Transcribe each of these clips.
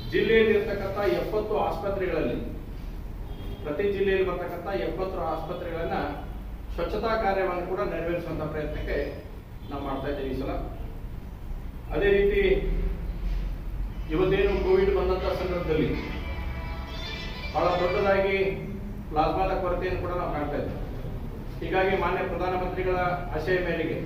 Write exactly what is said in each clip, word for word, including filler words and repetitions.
ಜಿಲ್ಲೆಯಲ್ಲಿರ್ತಕ್ಕಂಥ ಎಪ್ಪತ್ತು ಆಸ್ಪತ್ರೆಗಳಲ್ಲಿ ಪ್ರತಿ ಜಿಲ್ಲೆಯಲ್ಲಿ ಬರ್ತಕ್ಕಂಥ ಎಪ್ಪತ್ತು ಆಸ್ಪತ್ರೆಗಳನ್ನ ಸ್ವಚ್ಛತಾ ಕಾರ್ಯವನ್ನು ಕೂಡ ನೆರವೇರಿಸುವಂತ ಪ್ರಯತ್ನಕ್ಕೆ ನಾವು ಮಾಡ್ತಾ ಇದ್ದೇವೆ ಈ ಸಲ. ಅದೇ ರೀತಿ ಇವತ್ತೇನು ಕೋವಿಡ್ ಬಂದಂತ ಸಂದರ್ಭದಲ್ಲಿ ಬಹಳ ದೊಡ್ಡದಾಗಿ ಪ್ಲಾಸ್ಮಾದ ಕೊರತೆಯನ್ನು ಕೂಡ ನಾವು ಕಾಣ್ತಾ ಇದ್ದೇವೆ. ಹೀಗಾಗಿ ಮಾನ್ಯ ಪ್ರಧಾನಮಂತ್ರಿಗಳ ಆಶಯ ಮೇರೆಗೆ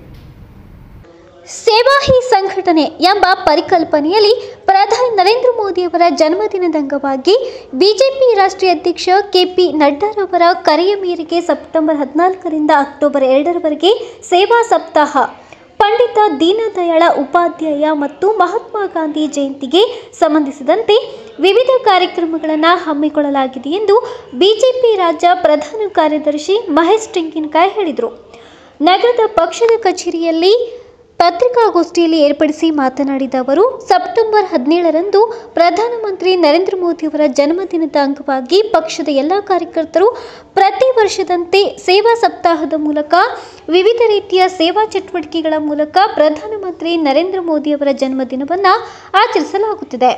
ಸೇವಾ ಹಿ ಸಂಘಟನೆ ಎಂಬ ಪರಿಕಲ್ಪನೆಯಲ್ಲಿ ಪ್ರಧಾನಿ ನರೇಂದ್ರ ಮೋದಿಯವರ ಜನ್ಮದಿನದ ಅಂಗವಾಗಿ ಬಿಜೆಪಿ ರಾಷ್ಟ್ರೀಯ ಅಧ್ಯಕ್ಷ ಕೆಪಿ ನಡ್ಡಾರವರ ಕರೆಯ ಮೇರೆಗೆ ಸೆಪ್ಟೆಂಬರ್ ಹದಿನಾಲ್ಕರಿಂದ ಅಕ್ಟೋಬರ್ ಎರಡರವರೆಗೆ ಸೇವಾ ಸಪ್ತಾಹ, ಪಂಡಿತ ದೀನದಯಾಳ ಉಪಾಧ್ಯಾಯ ಮತ್ತು ಮಹಾತ್ಮ ಗಾಂಧಿ ಜಯಂತಿಗೆ ಸಂಬಂಧಿಸಿದಂತೆ ವಿವಿಧ ಕಾರ್ಯಕ್ರಮಗಳನ್ನು ಹಮ್ಮಿಕೊಳ್ಳಲಾಗಿದೆ ಎಂದು ಬಿಜೆಪಿ ರಾಜ್ಯ ಪ್ರಧಾನ ಕಾರ್ಯದರ್ಶಿ ಮಹೇಶ್ ಟೆಂಗಿನಕಾಯಿ ಹೇಳಿದರು. ನಗರದ ಪಕ್ಷದ ಕಚೇರಿಯಲ್ಲಿ ಪತ್ರಿಕಾಗೋಷ್ಠಿಯಲ್ಲಿ ಏರ್ಪಡಿಸಿ ಮಾತನಾಡಿದ ಅವರು, ಸೆಪ್ಟೆಂಬರ್ ಹದಿನೇಳರಂದು ಪ್ರಧಾನಮಂತ್ರಿ ನರೇಂದ್ರ ಮೋದಿಯವರ ಜನ್ಮದಿನದ ಅಂಗವಾಗಿ ಪಕ್ಷದ ಎಲ್ಲ ಕಾರ್ಯಕರ್ತರು ಪ್ರತಿ ವರ್ಷದಂತೆ ಸೇವಾ ಸಪ್ತಾಹದ ಮೂಲಕ ವಿವಿಧ ರೀತಿಯ ಸೇವಾ ಚಟುವಟಿಕೆಗಳ ಮೂಲಕ ಪ್ರಧಾನಮಂತ್ರಿ ನರೇಂದ್ರ ಮೋದಿಯವರ ಜನ್ಮದಿನವನ್ನು ಆಚರಿಸಲಾಗುತ್ತಿದೆ.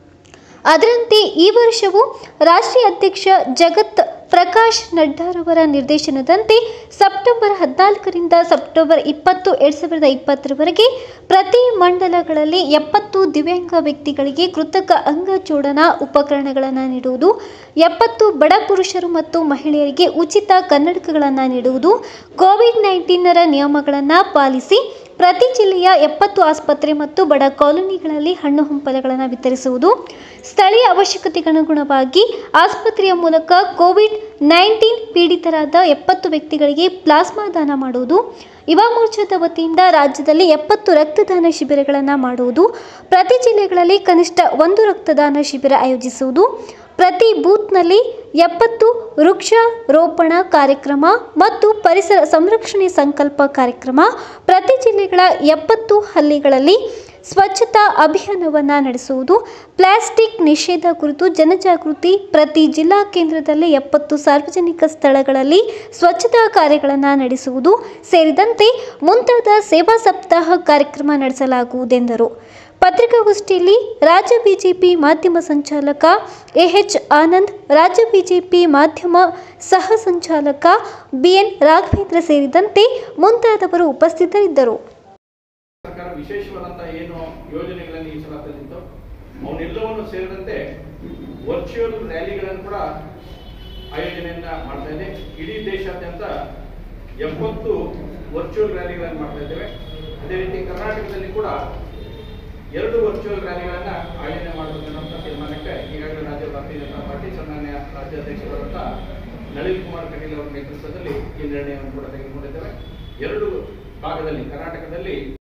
ಅದರಂತೆ ಈ ವರ್ಷವೂ ರಾಷ್ಟ್ರೀಯ ಅಧ್ಯಕ್ಷ ಜಗತ್ ಪ್ರಕಾಶ್ ನಡ್ಡಾರವರ ನಿರ್ದೇಶನದಂತೆ ಸೆಪ್ಟೆಂಬರ್ ಹದಿನಾಲ್ಕರಿಂದ ಸೆಪ್ಟೆಂಬರ್ ಇಪ್ಪತ್ತು ಎರಡು ಸಾವಿರದ ಇಪ್ಪತ್ತರವರೆಗೆ ಪ್ರತಿ ಮಂಡಲಗಳಲ್ಲಿ ಎಪ್ಪತ್ತು ದಿವ್ಯಾಂಗ ವ್ಯಕ್ತಿಗಳಿಗೆ ಕೃತಕ ಅಂಗ ಜೋಡಣಾ ಉಪಕರಣಗಳನ್ನು ನೀಡುವುದು, ಎಪ್ಪತ್ತು ಬಡ ಪುರುಷರು ಮತ್ತು ಮಹಿಳೆಯರಿಗೆ ಉಚಿತ ಕನ್ನಡಕಗಳನ್ನು ನೀಡುವುದು, ಕೋವಿಡ್ ನೈನ್ಟೀನರ ನಿಯಮಗಳನ್ನು ಪಾಲಿಸಿ ಪ್ರತಿ ಜಿಲ್ಲೆಯ ಎಪ್ಪತ್ತು ಆಸ್ಪತ್ರೆ ಮತ್ತು ಬಡ ಕಾಲೋನಿಗಳಲ್ಲಿ ಹಣ್ಣು ಹಂಪಲುಗಳನ್ನು ವಿತರಿಸುವುದು, ಸ್ಥಳೀಯ ಅವಶ್ಯಕತೆಗನುಗುಣವಾಗಿ ಆಸ್ಪತ್ರೆಯ ಮೂಲಕ ಕೋವಿಡ್ ನೈನ್ಟೀನ್ ಪೀಡಿತರಾದ ಎಪ್ಪತ್ತು ವ್ಯಕ್ತಿಗಳಿಗೆ ಪ್ಲಾಸ್ಮಾ ದಾನ ಮಾಡುವುದು, ಯುವ ಮೋರ್ಚಾದ ವತಿಯಿಂದ ರಾಜ್ಯದಲ್ಲಿ ಎಪ್ಪತ್ತು ರಕ್ತದಾನ ಶಿಬಿರಗಳನ್ನು ಮಾಡುವುದು, ಪ್ರತಿ ಜಿಲ್ಲೆಗಳಲ್ಲಿ ಕನಿಷ್ಠ ಒಂದು ರಕ್ತದಾನ ಶಿಬಿರ ಆಯೋಜಿಸುವುದು, ಪ್ರತಿ ಬೂತ್ನಲ್ಲಿ ಎಪ್ಪತ್ತು ವೃಕ್ಷಾರೋಪಣ ಕಾರ್ಯಕ್ರಮ ಮತ್ತು ಪರಿಸರ ಸಂರಕ್ಷಣೆ ಸಂಕಲ್ಪ ಕಾರ್ಯಕ್ರಮ, ಪ್ರತಿ ಜಿಲ್ಲೆಗಳ ಎಪ್ಪತ್ತು ಹಳ್ಳಿಗಳಲ್ಲಿ ಸ್ವಚ್ಛತಾ ಅಭಿಯಾನವನ್ನು ನಡೆಸುವುದು, ಪ್ಲಾಸ್ಟಿಕ್ ನಿಷೇಧ ಕುರಿತು ಜನಜಾಗೃತಿ, ಪ್ರತಿ ಜಿಲ್ಲಾ ಕೇಂದ್ರದಲ್ಲಿ ಎಪ್ಪತ್ತು ಸಾರ್ವಜನಿಕ ಸ್ಥಳಗಳಲ್ಲಿ ಸ್ವಚ್ಛತಾ ಕಾರ್ಯಗಳನ್ನು ನಡೆಸುವುದು ಸೇರಿದಂತೆ ಮುಂತಾದ ಸೇವಾ ಸಪ್ತಾಹ ಕಾರ್ಯಕ್ರಮ ನಡೆಸಲಾಗುವುದೆಂದರು. ಪತ್ರಿಕಾಗೋಷ್ಠಿಯಲ್ಲಿ ರಾಜ್ಯ ಬಿಜೆಪಿ ಮಾಧ್ಯಮ ಸಂಚಾಲಕ ಎಎಚ್ ಆನಂದ್, ರಾಜ್ಯ ಬಿಜೆಪಿ ಮಾಧ್ಯಮ ಸಹ ಸಂಚಾಲಕ ಬಿಎನ್ ರಾಘವೇಂದ್ರ ಸೇರಿದಂತೆ ಮುಂತಾದವರು ಉಪಸ್ಥಿತರಿದ್ದರು. ಸರ್ಕಾರ ವಿಶೇಷವಾದಂತಹ ಏನು ಯೋಜನೆಗಳನ್ನು ಈ ಸಲ ತಂದಿತ್ತು ಅವನ್ನೆಲ್ಲವನ್ನು ಸೇರಿದಂತೆ ವರ್ಚುವಲ್ ರ್ಯಾಲಿಗಳನ್ನು ಕೂಡ ಆಯೋಜನೆಯನ್ನ ಮಾಡ್ತಾ ಇದೆ. ಇಡೀ ದೇಶಾದ್ಯಂತ ಎಪ್ಪತ್ತು ವರ್ಚುವಲ್ ರ್ಯಾಲಿಗಳನ್ನು ಮಾಡ್ತಾ ಇದ್ದೇವೆ. ಅದೇ ರೀತಿ ಕರ್ನಾಟಕದಲ್ಲಿ ಕೂಡ ಎರಡು ವರ್ಚುವಲ್ ರ್ಯಾಲಿಗಳನ್ನ ಆಯೋಜನೆ ಮಾಡಬೇಕನ್ನೋಂಥ ತೀರ್ಮಾನಕ್ಕೆ ಈಗಾಗಲೇ ರಾಜ್ಯ ಭಾರತೀಯ ಜನತಾ ಪಾರ್ಟಿ ಸಾಮಾನ್ಯ ರಾಜ್ಯಾಧ್ಯಕ್ಷರಾದಂಥ ನಳಿನ್ ಕುಮಾರ್ ಕಟೀಲ್ ಅವರ ನೇತೃತ್ವದಲ್ಲಿ ಈ ನಿರ್ಣಯವನ್ನು ಕೂಡ ತೆಗೆದುಕೊಂಡಿದ್ದೇವೆ. ಎರಡು ಭಾಗದಲ್ಲಿ ಕರ್ನಾಟಕದಲ್ಲಿ